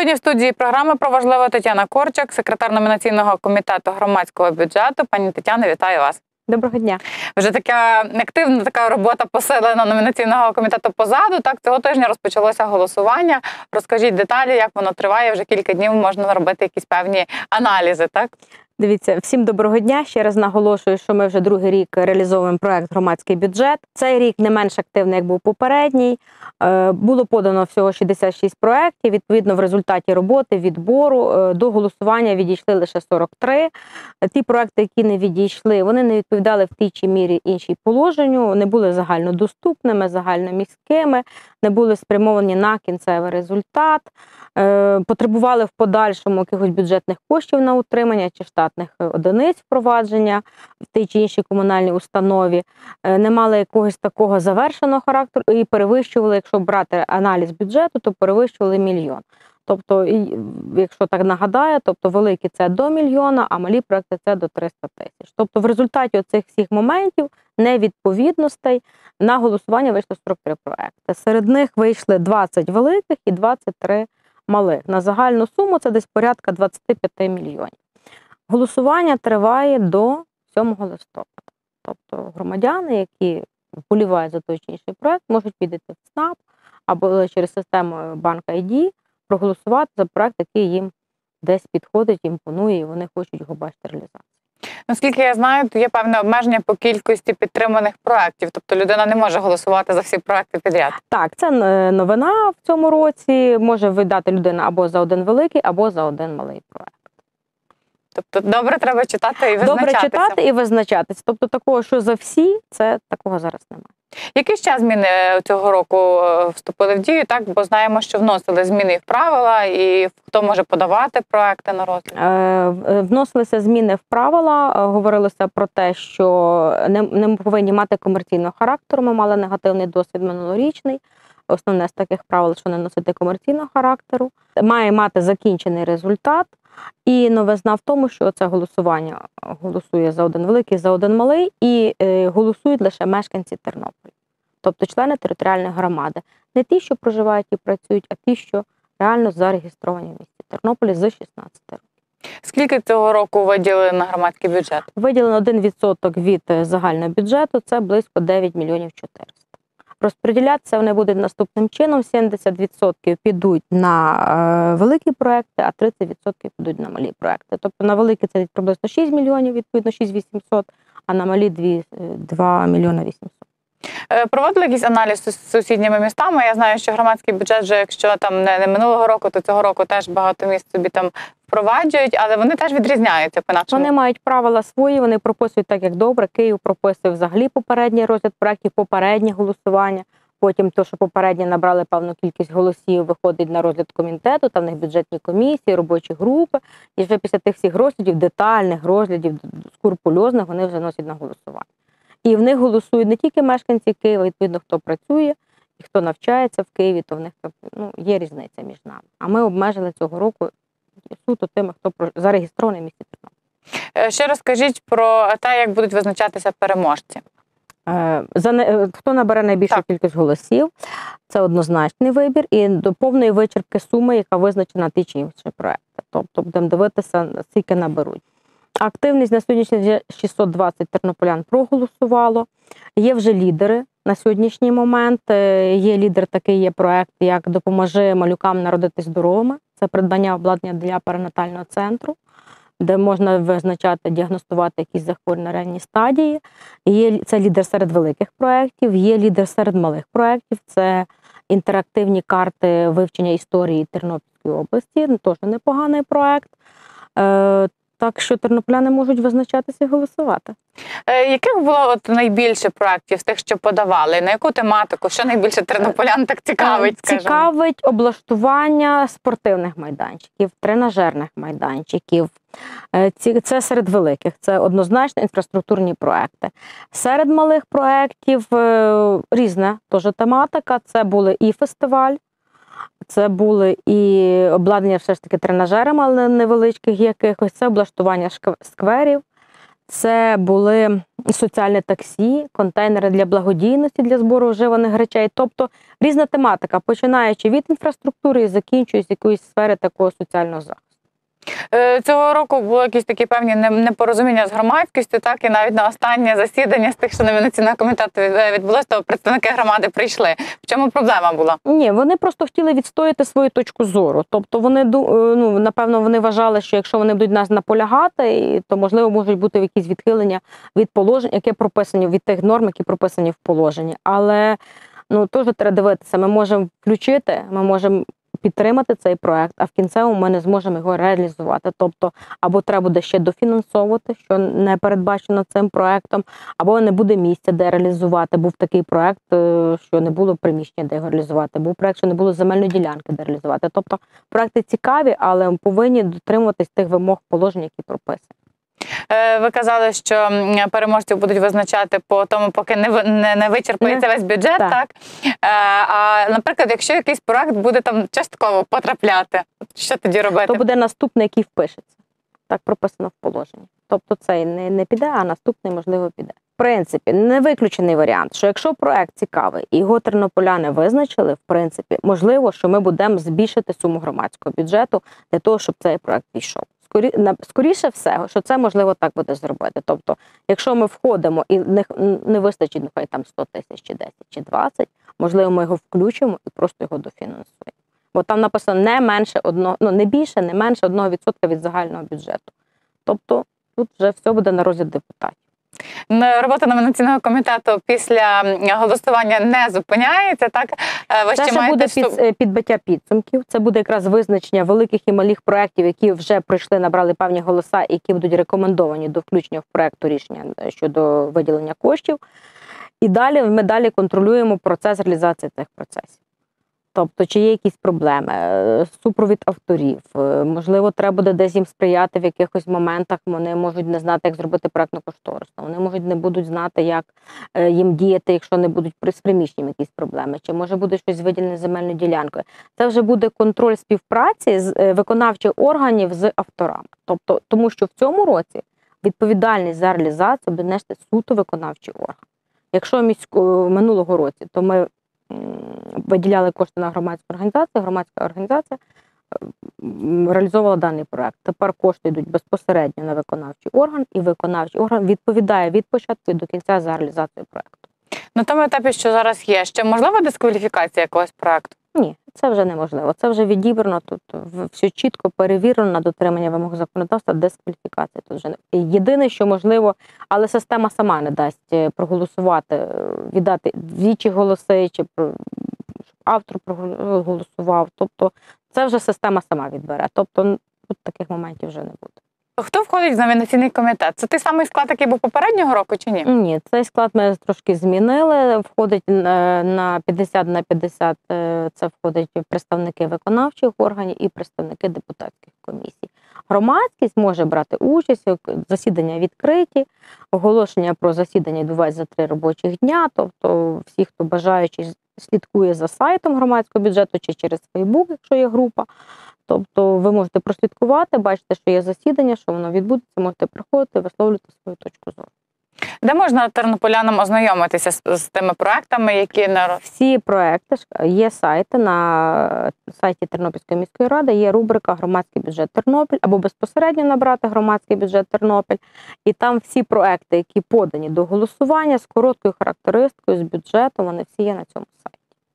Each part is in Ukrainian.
Сьогодні в студії програми «Про важливе» Тетяна Корчак, секретар номінаційного комітету громадського бюджету. Пані Тетяно, вітаю вас. Доброго дня. Вже така активна робота посилена номінаційного комітету позаду. Так, цього тижня розпочалося голосування. Розкажіть деталі, як воно триває. Вже кілька днів можна робити якісь певні аналізи, так? Дивіться, всім доброго дня. Ще раз наголошую, що ми вже другий рік реалізовуємо проект «Громадський бюджет». Цей рік не менш активний, як був попередній. Було подано всього 66 проєктів. Відповідно, в результаті роботи, відбору до голосування відійшли лише 43. Ті проєкти, які не відійшли, вони не відповідали в тій чи мірі іншій положенню, не були загальнодоступними, загальноміськими, не були спрямовані на кінцевий результат, потребували в подальшому якихось бюджетних коштів на утримання чи штатних одиниць впровадження в тій чи іншій комунальній установі, не мали якогось такого завершеного характеру і перевищували, якщо брати аналіз бюджету, то перевищували мільйон. Тобто, якщо так нагадаю, тобто великі – це до мільйона, а малі проекти – це до 300 тисяч. Тобто в результаті оцих всіх моментів, невідповідностей, на голосування вийшло 43 проекти. Серед них вийшли 20 великих і 23 малих. На загальну суму це десь порядка 25 мільйонів. Голосування триває до 7 листопада. Тобто громадяни, які вболівають за той чи інший проект, можуть підійти в ЦНАП або через систему Банк ID, проголосувати за проект, який їм десь підходить, імпонує, і вони хочуть його бачити реалізацію. Наскільки я знаю, то є певне обмеження по кількості підтриманих проєктів, тобто людина не може голосувати за всі проєкти підряд. Так, це новина в цьому році, може видати людина або за один великий, або за один малий проєкт. Тобто добре треба читати і визначатися. Добре читати і визначатися. Тобто такого, що за всі, це такого зараз немає. Які ще зміни цього року вступили в дію, так? Бо знаємо, що вносили зміни в правила, і хто може подавати проекти на розгляд? Вносилися зміни в правила, говорилося про те, що не повинні мати комерційного характеру, ми мали негативний досвід минулорічний. Основне з таких правил, що не носити комерційного характеру. Має мати закінчений результат. І новизна в тому, що це голосування голосує за один великий, за один малий, і голосують лише мешканці Тернополя. Тобто члени територіальної громади. Не ті, що проживають і працюють, а ті, що реально зареєстровані в місті Тернополі з 16 років. Скільки цього року виділили на громадський бюджет? Виділено 1% від загального бюджету, це близько 9 мільйонів 400. Розподілятися вони будуть наступним чином. 70% підуть на великі проекти, а 30% підуть на малі проекти. Тобто на великі це приблизно 6 мільйонів, відповідно 6800, а на малі 2 мільйони 800. Проводили якийсь аналіз з сусідніми містами? Я знаю, що громадський бюджет вже, якщо там не минулого року, то цього року теж багато міст собі там впроваджують, але вони теж відрізняються по-нашому. Вони мають правила свої, вони прописують так, як добре. Київ прописує взагалі попередній розгляд проєктів, попереднє голосування. Потім то, що попередньо набрали певну кількість голосів, виходить на розгляд комітету, там в них бюджетні комісії, робочі групи. І вже після тих всіх розглядів, детальних розглядів, скрупульозних, вони вже носять на голосування. І в них голосують не тільки мешканці Києва, відповідно, хто працює і хто навчається в Києві, то в них є різниця між нами. А ми обмежили цього року суто тими, хто зареєстрований в місті Тернопіль. Ще розкажіть про те, як будуть визначатися переможці. Хто набере найбільшу кількість голосів, це однозначний вибір і до повної вичерпки суми, яка визначена ті чи інші проекти. Тобто будемо дивитися, скільки наберуть. Активність на сьогоднішній день 620 тернополян проголосувало. Є вже лідери на сьогоднішній момент. Є лідер, такий є проект, як «Допоможи малюкам народитись здоровими». Це придбання обладнання для перинатального центру, де можна визначати, діагностувати якісь захворювання на ранній стадії. Це лідер серед великих проєктів, є лідер серед малих проєктів. Це інтерактивні карти вивчення історії Тернопільської області, теж непоганий проєкт. Так що тернополяни можуть визначатися і голосувати. Яких було найбільше проєктів з тих, що подавали? На яку тематику? Що найбільше тернополян так цікавить? Цікавить облаштування спортивних майданчиків, тренажерних майданчиків. Це серед великих, це однозначно інфраструктурні проекти. Серед малих проєктів різна теж тематика. Це були і фестиваль, це були і обладнання все ж таки тренажерами, але невеличких якихось, це облаштування скверів, Це були соціальне таксі, контейнери для благодійності, для збору вживаних речей. Тобто різна тематика, починаючи від інфраструктури і закінчуючи з якоїсь сфери такого соціального захисту. Цього року були якісь такі певні непорозуміння з громадськістю, так, і навіть на останнє засідання з тих, що номінаційного комітету відбулося, то представники громади прийшли. В чому проблема була? Ні, вони просто хотіли відстояти свою точку зору. Тобто вони, напевно, вони вважали, що якщо вони будуть нас наполягати, то, можливо, можуть бути якісь відхилення від положень, які прописані, від тих норм, які прописані в положенні. Але, теж треба дивитися, ми можемо включити, ми можемо підтримати цей проект, а в кінцевому ми не зможемо його реалізувати. Тобто, або треба буде ще дофінансовувати, що не передбачено цим проектом, або не буде місця, де реалізувати. Був такий проект, що не було приміщення, де його реалізувати. Був проект, що не було земельної ділянки, де реалізувати. Тобто, проекти цікаві, але повинні дотримуватись тих вимог положень, які прописані. Ви казали, що переможців будуть визначати по тому, поки не вичерпається весь бюджет, так? А, наприклад, якщо якийсь проект буде там частково потрапляти, що тоді робити? То буде наступний, який впишеться. Так прописано в положенні. Тобто цей не піде, а наступний, можливо, піде. В принципі, не виключений варіант, що якщо проект цікавий і його тернополяни визначили, в принципі, можливо, що ми будемо збільшити суму громадського бюджету для того, щоб цей проект пішов. Скоріше всього, що це можливо так буде зробити. Тобто, якщо ми входимо і не вистачить, нехай там 100 тисяч, чи 10, чи 20, можливо, ми його включимо і просто його дофінансуємо. Бо там написано не менше не більше, не менше 1% від загального бюджету. Тобто, тут вже все буде на розгляд депутатів. Робота номінаційного комітету після голосування не зупиняється, так? Це ще буде підбиття підсумків, це буде якраз визначення великих і малих проєктів, які вже пройшли, набрали певні голоса, і які будуть рекомендовані до включення в проєкту рішення щодо виділення коштів. І ми далі контролюємо процес реалізації цих процесів. Тобто, чи є якісь проблеми, супровід авторів, можливо, треба буде десь їм сприяти в якихось моментах, вони можуть не знати, як зробити проєктно-кошторисну, вони можуть не будуть знати, як їм діяти, якщо не будуть з приміщенням якісь проблеми, чи може буде щось виділене земельною ділянкою. Це вже буде контроль співпраці з виконавчих органів з авторами. Тобто, тому що в цьому році відповідальність за реалізацію буде нести суто виконавчий орган. Якщо минулого році, то ми виділяли кошти на громадська організація реалізовувала даний проект. Тепер кошти йдуть безпосередньо на виконавчий орган, і виконавчий орган відповідає від початку і до кінця за реалізацію проекту. На тому етапі, що зараз є, ще можлива дискваліфікація якогось проекту? Ні, це вже неможливо. Це вже відібрано, тут все чітко перевірено на дотримання вимог законодавства, дискваліфікація тут вже не. Єдине, що можливо, але система сама не дасть проголосувати, віддати двічі голоси, чи щоб автор проголосував. Тобто це вже система сама відбере. Тобто тут таких моментів вже не буде. Хто входить в номінаційний комітет? Це той самий склад, який був попереднього року, чи ні? Ні, цей склад ми трошки змінили. Входить на 50 на 50, це входять представники виконавчих органів і представники депутатських комісій. Громадськість може брати участь, засідання відкриті, оголошення про засідання відбувається за 3 робочих дня, тобто всі, хто бажаючи, слідкує за сайтом громадського бюджету чи через Фейсбук, якщо є група. Тобто ви можете прослідкувати, бачите, що є засідання, що воно відбудеться, можете приходити, висловлювати свою точку зору. Де можна тернополянам ознайомитися з тими проектами, які Всі проекти, є сайти, на сайті Тернопільської міської ради є рубрика «Громадський бюджет Тернопіль» або безпосередньо набрати «Громадський бюджет Тернопіль». І там всі проекти, які подані до голосування з короткою характеристикою, з бюджетом, вони всі є на цьому сайті.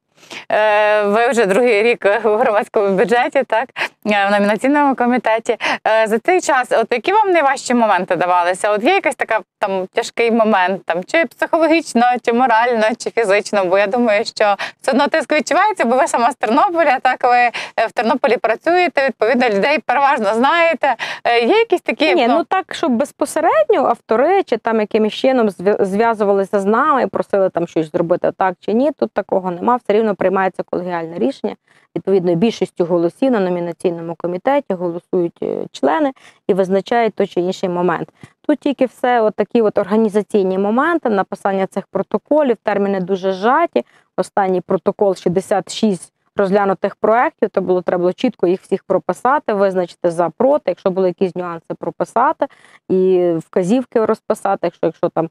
Ви вже другий рік у громадському бюджеті, так, в номінаційному комітеті. За цей час, от які вам найважчі моменти давалися? От є якийсь така там тяжкий момент, там, чи психологічно, чи морально, чи фізично? Бо я думаю, що все одно тиск відчувається, бо ви сама з Тернополя, так, ви в Тернополі працюєте, відповідно, людей переважно знаєте. Є якісь такі... Ні, так, щоб безпосередньо автори, чи там якимось чином зв'язувалися з нами і просили там щось зробити так чи ні, тут такого нема, все рівно приймається колегіальне рішення. Відповідно, більшістю голосів на номінаційному комітеті голосують члени і визначають той чи інший момент. Тут тільки все такі організаційні моменти, написання цих протоколів, терміни дуже зжаті. Останній протокол 66 розглянутих проєктів, то треба було чітко їх всіх прописати, визначити за, проти, якщо були якісь нюанси, прописати і вказівки розписати, якщо там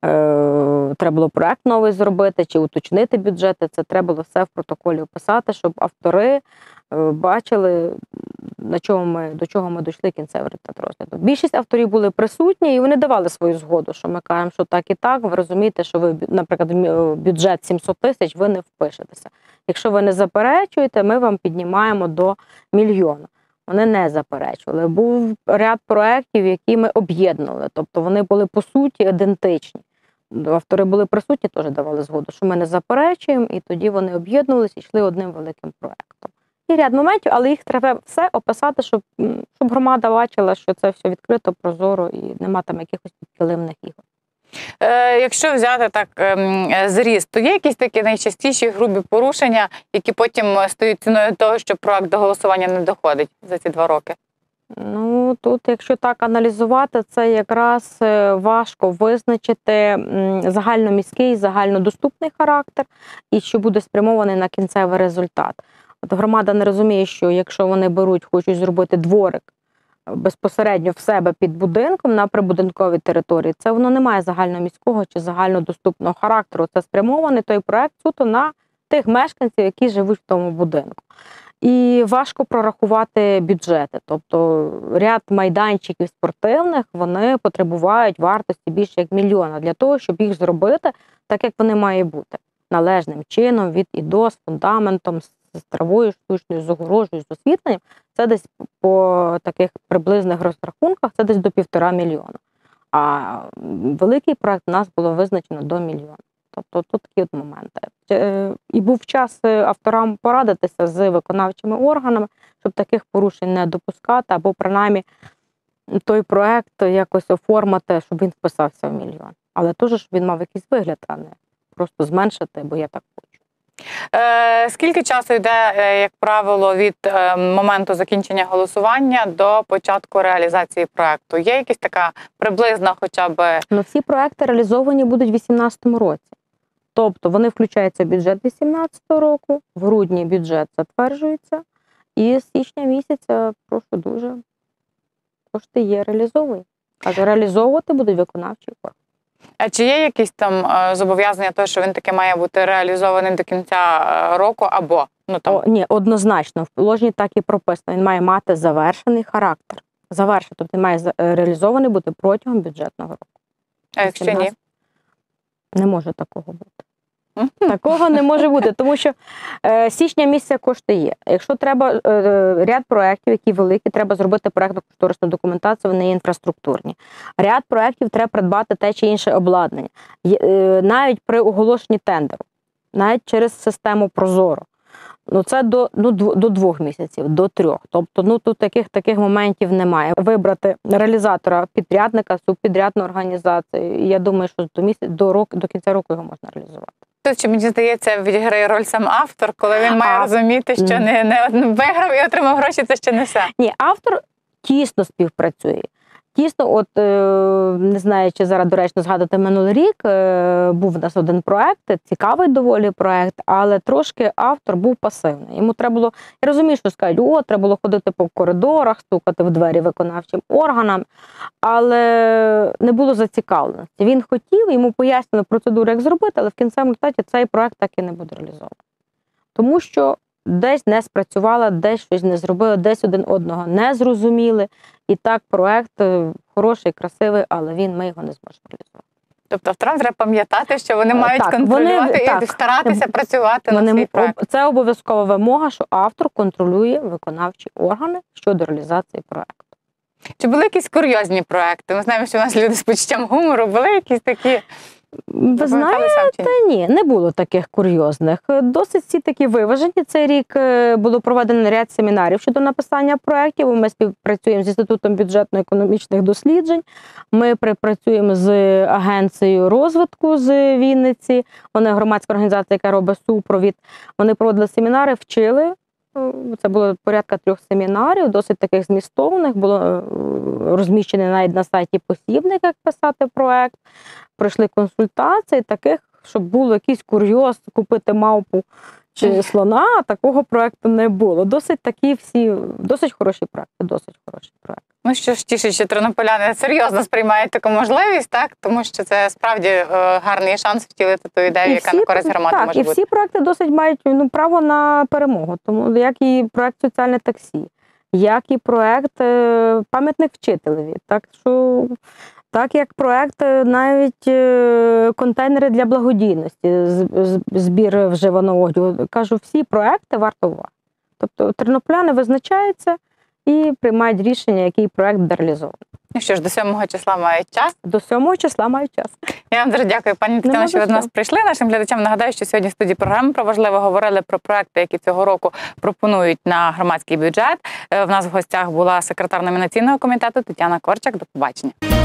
треба було проєкт новий зробити чи уточнити бюджети, це треба було все в протоколі описати, щоб автори бачили, до чого ми дійшли кінцевий результат розгляду. Більшість авторів були присутні і вони давали свою згоду, що ми кажемо, що так і так, ви розумієте, що ви, наприклад, бюджет 700 тисяч, ви не впишетеся. Якщо ви не заперечуєте, ми вам піднімаємо до 1 мільйона. Вони не заперечували. Був ряд проєктів, які ми об'єднували, тобто вони були по суті ідентичні. Автори були присутні, теж давали згоду, що ми не заперечуємо, і тоді вони об'єднувалися і йшли одним великим проєктом. І ряд моментів, але їх треба все описати, щоб громада бачила, що це все відкрито, прозоро і нема там якихось підкилимних ігор. Якщо взяти так зріст, то є якісь такі найчастіші грубі порушення, які потім стають ціною того, що проект до голосування не доходить за ці 2 роки? Ну, тут, якщо так аналізувати, це якраз важко визначити загальноміський, загальнодоступний характер і що буде спрямований на кінцевий результат. От громада не розуміє, що якщо вони хочуть зробити дворик безпосередньо в себе під будинком на прибудинковій території, це воно не має загальноміського чи загальнодоступного характеру. Це спрямований той проект суто на тих мешканців, які живуть в тому будинку. І важко прорахувати бюджети. Тобто ряд майданчиків спортивних, вони потребують вартості більше як 1 мільйона для того, щоб їх зробити так, як вони мають бути. Належним чином, від і до, з фундаментом, з травою штучною, з огорожею, з освітленням. Це десь по таких приблизних розрахунках, це десь до 1,5 мільйона. А великий проект у нас було визначено до 1 мільйона. Тобто тут такі от моменти. І був час авторам порадитися з виконавчими органами, щоб таких порушень не допускати, або принаймні той проект якось оформити, щоб він вписався в 1 мільйон. Але теж, щоб він мав якийсь вигляд, а не просто зменшити, бо я так хочу. Скільки часу йде, як правило, від моменту закінчення голосування до початку реалізації проекту? Є якась така приблизна хоча б? Ну, всі проекти реалізовані будуть у 2018 році. Тобто вони включаються в бюджет 2018 року, в грудні бюджет затверджується, і з січня місяця, прошу дуже, кошти є, реалізовує. Каже, реалізовувати будуть виконавчі органи. А чи є якісь там зобов'язання того, що він таки має бути реалізований до кінця року або? Ні, однозначно, в положенні так і прописано. Він має мати завершений характер. Завершений, тобто він має реалізований бути протягом бюджетного року. А якщо ні? Не може такого бути. Такого не може бути, тому що січня місяця кошти є. Якщо треба ряд проєктів, які великі, треба зробити проєктно-кошторисну документацію, вони є інфраструктурні. Ряд проєктів треба придбати те чи інше обладнання. Навіть при оголошенні тендеру, навіть через систему Прозоро. Ну, це до 2 місяців, до 3. Тобто, тут таких моментів немає. Вибрати реалізатора, підрядника, субпідрядну організацію. І я думаю, що до кінця року його можна реалізувати. Тут, мені здається, відіграє роль сам автор, коли він має розуміти, що не виграв і отримав гроші, це ще не все. Ні, автор тісно співпрацює. Тісно, не знаю, чи зараз доречно згадати минулий рік, був у нас один проект, цікавий доволі проект, але трошки автор був пасивний. Йому треба було, я розумію, що скажуть, треба було ходити по коридорах, стукати в двері виконавчим органам, але не було зацікавленості. Він хотів, йому пояснили процедуру, як зробити, але в кінцевому результаті цей проект так і не буде реалізований. Тому що десь не спрацювала, десь щось не зробили, десь один одного не зрозуміли. І так, проект хороший, красивий, але ми його не зможемо реалізувати. Тобто авторам треба пам'ятати, що вони мають контролювати і старатися працювати на свій проект. Це обов'язкова вимога, що автор контролює виконавчі органи щодо реалізації проекту. Чи були якісь курйозні проекти? Ми знаємо, що у нас люди з почуттям гумору, були якісь такі? Ви знаєте, ні, не було таких курйозних. Досить всі такі виважені. Цей рік було проведено ряд семінарів щодо написання проєктів. Ми співпрацюємо з Інститутом бюджетно-економічних досліджень. Ми працюємо з Агенцією розвитку з Вінниці. Вони громадська організація, яка робить супровід. Вони проводили семінари, вчили. Це було порядка 3 семінарів, досить таких змістовних. Було розміщений навіть на сайті посібник, як писати проєкт. Пройшли консультації таких, щоб було якийсь курйоз, купити мавпу чи слона, такого проекту не було. Досить хороші проекти. Ну що ж, тішить, що тернополяни серйозно сприймають таку можливість, так? Тому що це справді гарний шанс втілити ту ідею, яка на користь громади може бути. Так, і всі проекти досить мають право на перемогу. Тому як і проект «Соціальне таксі», як і проект «Пам'ятник вчителеві». Так як проект навіть контейнери для благодійності, збір вживаного одягу. Кажу, всі проекти варто уваги. Тобто тернополяни визначаються і приймають рішення, який проект буде реалізований. Ну що ж, до 7 числа мають час? До 7 числа мають час. Я вам дуже дякую, пані Тетяно, що ви до нас прийшли. Нашим глядачам нагадаю, що сьогодні в студії програми «Про важливе» говорили про проекти, які цього року пропонують на громадський бюджет. В нас в гостях була секретар номінаційного комітету Тетяна Корчак. До побачення.